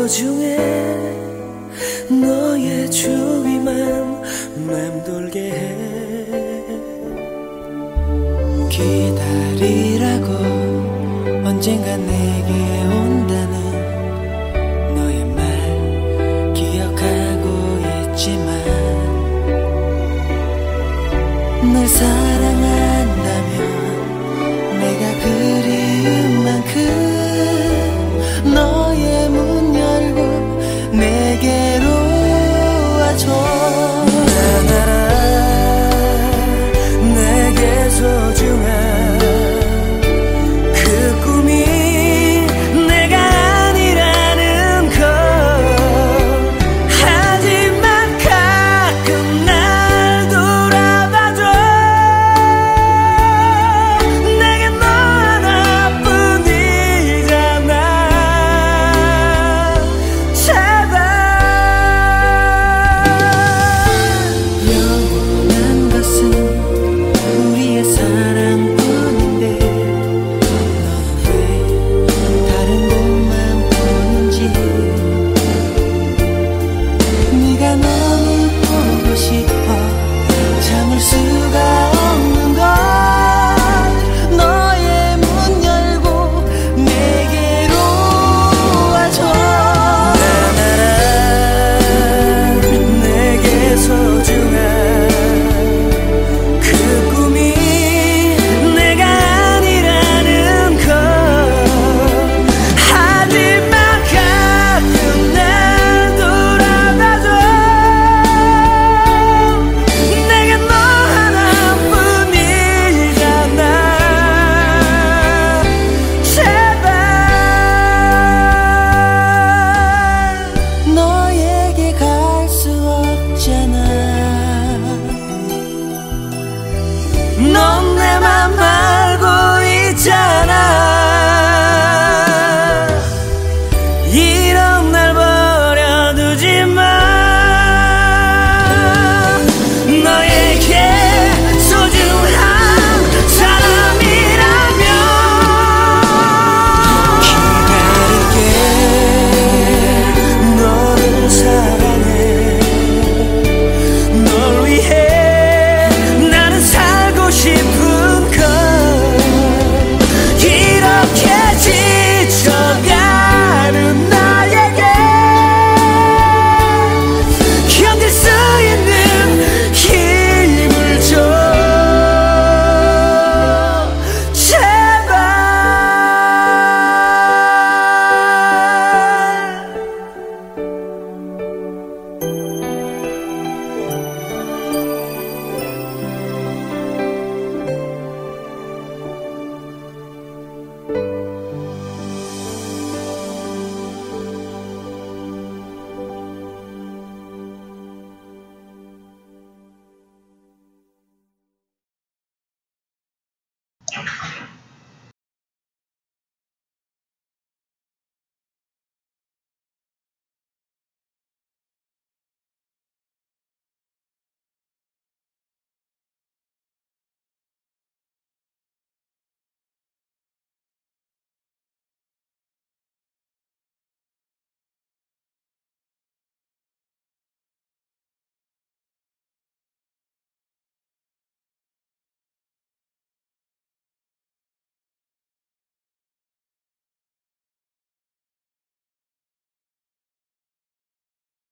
소중해. 너의 주위만 맴돌게 해. 기다리라고 언젠가 내게 온다는 너의 말 기억하고 있지만 널 사랑한다면 내가 그리운 만큼 너의 문 열고 내게로 와줘. 난 알아 내게 소중한 그 꿈이 내가 아니라는 걸. 하지만 가끔 날 돌아봐줘. 내겐 너 하나뿐이잖아. 제발 영원한 것은 우리의 사랑뿐인데 너는 왜 다른 곳만 보는지. 네가 너무 보고 싶어 참을 수가 없는 걸. 너의 문 열고 내게로 와줘. 난 알아 내게 소중한 그 꿈이 내가 아니라는 걸. 하지만 가끔 날 돌아봐줘. 내겐 너 하나뿐이잖아. 제발 너에게 갈 수 없잖아. 넌 내 맘만